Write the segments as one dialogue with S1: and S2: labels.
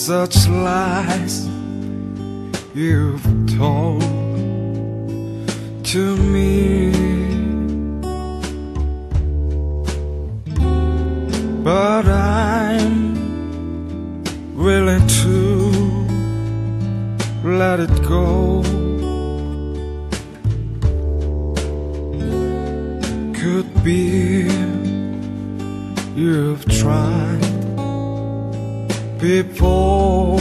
S1: such lies you've told to me, but I'm willing to let it go. Could be you've tried before.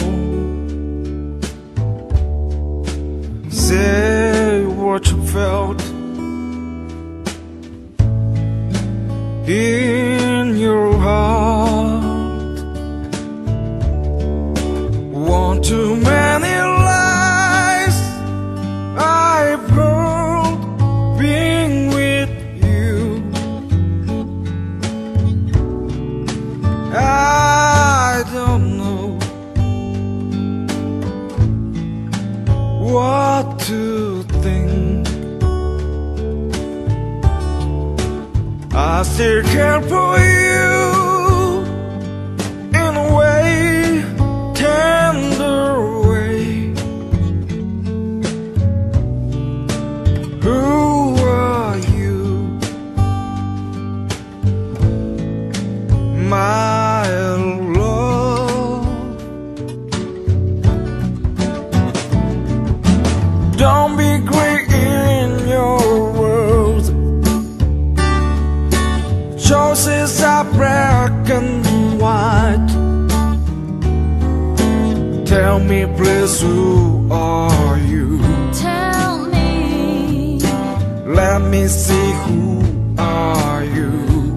S1: Say what you felt in your heart. One too many lies I've heard being with you. I don't know what to think. I still care for you in a way, tender way. Who are you, my love? Don't be great in your words. Choices are black and white. Tell me please, who are you?
S2: Tell me.
S1: Let me see, who are you?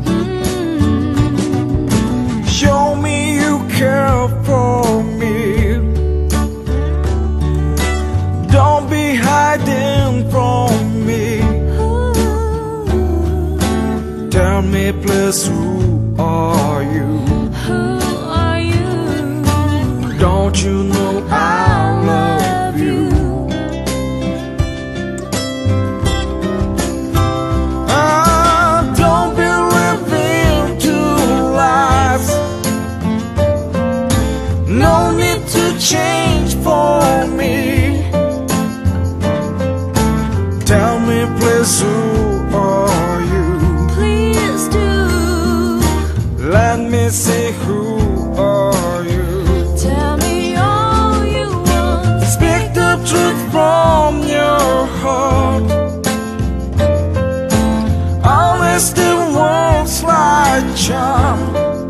S1: Show me you care for me. Don't be hiding from me. Tell me please, who are you?
S2: Who are you?
S1: Don't you know I love you? Don't be living two lives. No need to change for me. Tell me please, who are you?
S2: Please do.
S1: Let me see, who are you?
S2: Tell me all you want.
S1: Speak the truth from your heart. Honesty works like charm.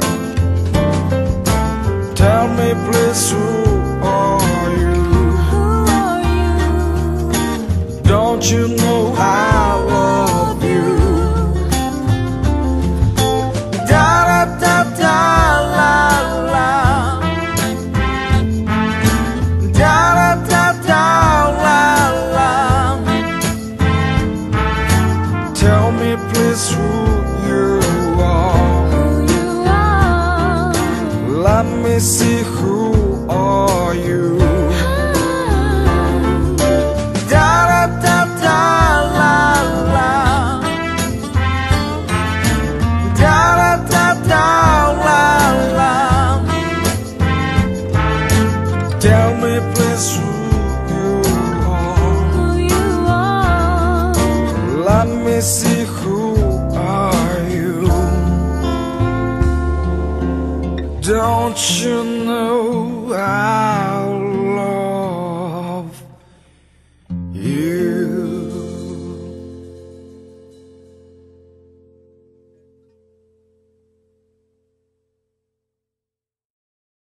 S1: Tell me please, who are you?
S2: Who are you?
S1: Don't you know I love you? Da da da da la la. Da da da da la la. Tell me please, who you are.
S2: Who you are.
S1: Let me see, who are you? Da da da da la la. Da da da da la la. Tell me please, who you are.
S2: Who you are.
S1: Let me see, who are you? Don't you